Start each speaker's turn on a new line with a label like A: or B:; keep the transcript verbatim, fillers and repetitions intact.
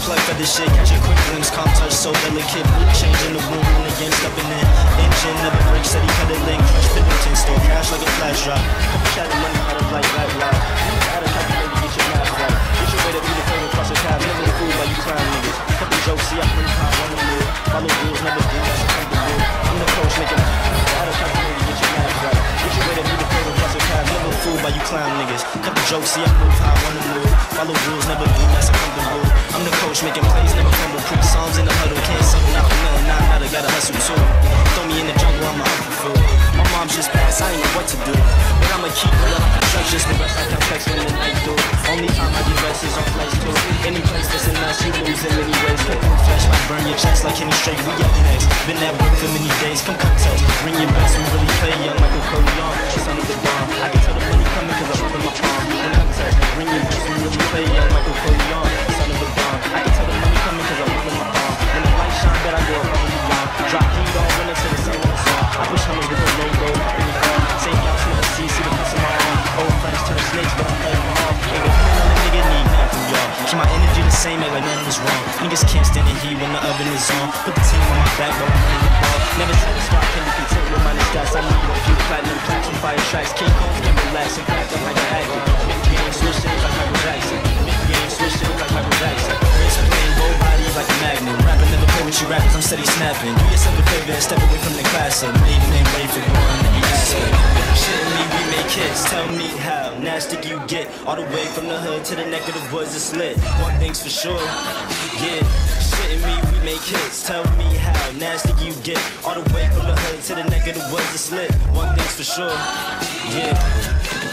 A: plug for this shit, catch a quick glimpse, calm touch, so delicate. Change in the room, and again stepping in. Engine never breaks, steady pedaling. Crush Billington, store cash like a flash drop. Couple chatting money out of like rap loud. Out of calculator, get your math right. Get your way to be the favorite cross your path. Never fooled by you clown niggas. Couple jokes, see I bring pop on the move. Follow rules, never do, that's a simple rule. I'm the coach making out of calculator, get your math right. Get your way to be the favorite cross your path. Never fooled by you clown niggas. Couple jokes, see I move how I wanna move. Follow rules, never do, that's a simple rule. I'm the coach making plays, never fumble. Pre songs in the huddle, can't settle not for nothing. Nah, nah, I gotta hustle too. Throw me in the jungle, I'm a hungry fool. My mom's just passed, I ain't know what to do. But I'ma keep it up, such just the rest I can flex when the night do. Only time I get rest is on flights too. Any place that's in us, you lose in many ways. Cut through flesh, might burn your chest like Kenny Straight. We up next, been at work for many days. Come contest, bring your best, we really play young Michael Corleone. Son of the bomb, I can tell the money coming cause I open my palm. When contest, bring your best, we really play young Michael Corleone. Son of the bomb, I can tell the money coming cause I open my palm. When the light shine, bet I go above and beyond. Drop heat on, run into the sun on the song. I push hummers with the logo, in the car. Same y'all smell the sea, see the piece of my arm. Old friends turn snakes, but I'm playing them off. Ain't got none of the nigga need nothing from y'all. Keep my energy the same, act like nothing is wrong. Niggas can't stand the heat when the oven is on. Put the team on my back, but I'm running the ball. Never satisfied, can be content with minus stats. I need a few platinum plaques and fire tracks. King Kong can relax and crack up like an addict. Big game switching like Michael Jackson. Big game switching like Michael Jackson. Wrist playing gold bodies like a magnum. Rapping never play with you rappers, I'm steady snapping. Do yourself a favor and step away from the class up. Made name ready for one in the aspect. Shitting me, we make hits. Tell me how nasty you get. All the way from the hood to the neck of the woods is lit. One thing's for sure, yeah. Shitting me, we make hits. Tell me how nasty you get. All the way from the hood to the neck of the woods is lit. One thing's for sure, yeah.